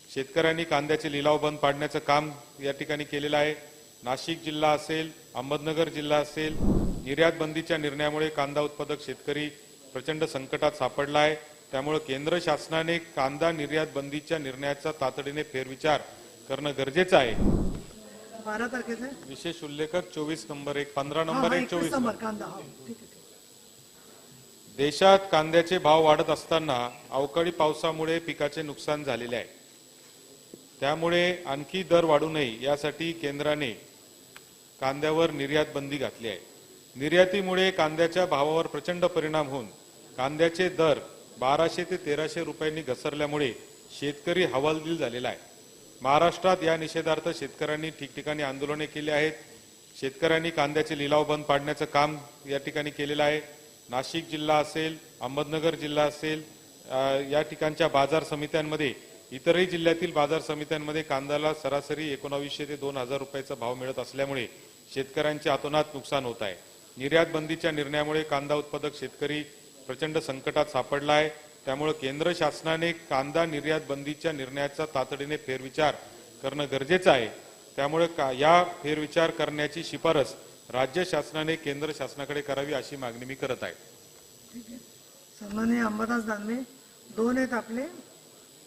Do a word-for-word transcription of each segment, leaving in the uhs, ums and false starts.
शेतकऱ्यांनी कांद्याचे लिलाव बंद पाडण्याचं काम या ठिकाणी केलेलं आहे। नाशिक जिल्हा असेल, अहमदनगर जिल्हा असेल, निर्यात बंदीच्या निर्णयामुळे कांदा उत्पादक शेतकरी प्रचंड संकटात सापडला आहे। त्यामुळे केंद्र शासनाने कांदा निर्यात बंदीच्या निर्णयाचा तातडीने फेरविचार करणं गरजेचं आहे। बारा तारखेचे विशेष उल्लेखक चोवीस नंबर एक पंधरा नंबर एक चोवीस नंबर कांदा हा ठीक आहे। देशात कांद्याचे भाव वाढत असताना अवकाळी पावसामुळे पिकाचे नुकसान झालेले आहे। त्यामुळे आणखी दर वाढू नये यासाठी केंद्राने कांद्यावर निर्यात बंदी घातली आहे। निर्यातीमुळे कांद्याच्या भावावर प्रचंड परिणाम होऊन कांद्याचे दर बाराशे ते तेराशे रुपयांनी घसरल्यामुळे शेतकरी हवालदिल झालेला आहे। महाराष्ट्रात या निषेधार्थ शेतकऱ्यांनी ठिकठिकाणी आंदोलने केली आहेत। शेतकऱ्यांनी कांद्याचे लिलाव बंद पाडण्याचं काम या ठिकाणी केलेलं आहे। नाशिक जिल्हा असेल, अहमदनगर जिल्हा असेल, या ठिकाणच्या बाजार समित्यांमध्ये, इतरही जिल्ह्यातील बाजार समित्यांमध्ये कांद्याला सरासरी एकोणावीसशे ते दोन हजार रुपयाचा भाव मिळत असल्यामुळे शेतकऱ्यांचे अतोनात नुकसान होत आहे। निर्यात बंदीच्या निर्णयामुळे कांदा उत्पादक शेतकरी प्रचंड संकटात सापडला आहे। त्यामुळे केंद्र शासनाने कांदा निर्यात बंदीच्या निर्णयाचा तातडीने फेरविचार करणं गरजेचं आहे। त्यामुळे या फेरविचार करण्याची शिफारस राज्य शासनाने केंद्र शासनाकडे करावी अशी मागणी मी करत आहे। ठीक आहे। सन्माननीय अंबादास दानवे दोन आहेत आपले,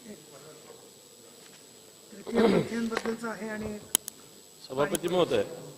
तृतीय पंथीयांबद्दलचं आहे आणि सभापती महोदय,